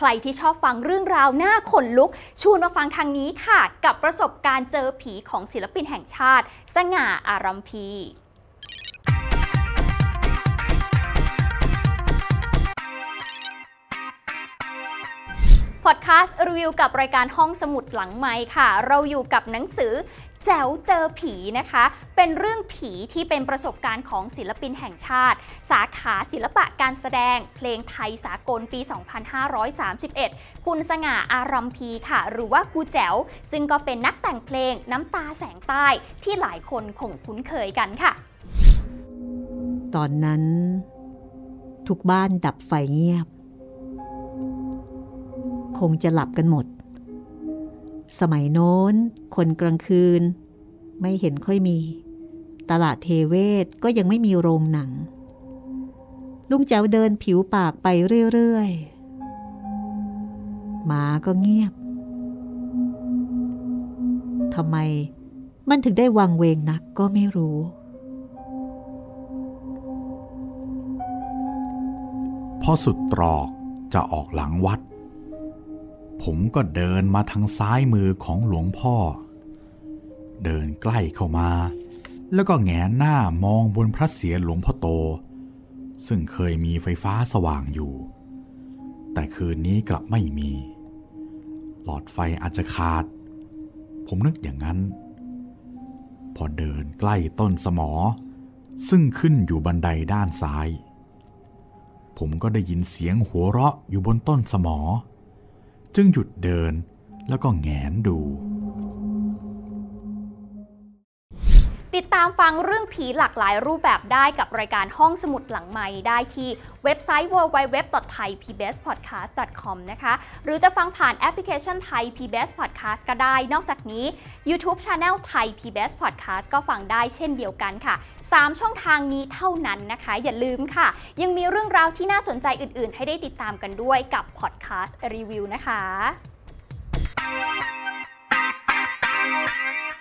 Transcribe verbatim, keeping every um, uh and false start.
รที่ชอบฟังเรื่องราวน่าขนลุกชวนมาฟังทางนี้ค่ะกับประสบการณ์เจอผีของศิลปินแห่งชาติสง่าอารัมพีพอดแคสต์รีวิวกับรายการห้องสมุดหลังไมค์ค่ะเราอยู่กับหนังสือแจ๋วเจอผีนะคะเป็นเรื่องผีที่เป็นประสบการณ์ของศิลปินแห่งชาติสาขาศิลปะการแสดงเพลงไทยสากลปี สองพันห้าร้อยสามสิบเอ็ด คุณสง่าอารัมพีค่ะหรือว่าครูแจ๋วซึ่งก็เป็นนักแต่งเพลงน้ำตาแสงใต้ที่หลายคนคงคุ้นเคยกันค่ะตอนนั้นทุกบ้านดับไฟเงียบคงจะหลับกันหมดสมัยโน้นคนกลางคืนไม่เห็นค่อยมีตลาดเทเวศก็ยังไม่มีโรงหนังลุงแจ๋วเดินผิวปากไปเรื่อยๆหมาก็เงียบทำไมมันถึงได้วังเวงนักก็ไม่รู้พอสุดตรอกจะออกหลังวัดผมก็เดินมาทางซ้ายมือของหลวงพ่อเดินใกล้เข้ามาแล้วก็แงนหน้ามองบนพระเศียรหลวงพ่อโตซึ่งเคยมีไฟฟ้าสว่างอยู่แต่คืนนี้กลับไม่มีหลอดไฟอาจจะขาดผมนึกอย่างนั้นพอเดินใกล้ต้นสมอซึ่งขึ้นอยู่บันไดด้านซ้ายผมก็ได้ยินเสียงหัวเราะอยู่บนต้นสมอจึงหยุดเดินแล้วก็แงนดูติดตามฟังเรื่องผีหลากหลายรูปแบบได้กับรายการห้องสมุดหลังไมค์ได้ที่เว็บไซต์ ดับเบิลยู ดับเบิลยู ดับเบิลยู ดอท ไทยพีบีเอสพอดแคสต์ ดอท คอม นะคะหรือจะฟังผ่านแอปพลิเคชัน Thai พี บี เอส Podcast ก็ได้นอกจากนี้ YouTube Channel Thai พี บี เอส Podcast ก็ฟังได้เช่นเดียวกันค่ะสามช่องทางนี้เท่านั้นนะคะอย่าลืมค่ะยังมีเรื่องราวที่น่าสนใจอื่นๆให้ได้ติดตามกันด้วยกับ Podcast Review นะคะ